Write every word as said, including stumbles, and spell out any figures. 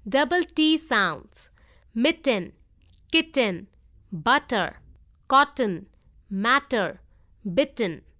Double T sounds: mitten, kitten, butter, cotton, matter, bitten.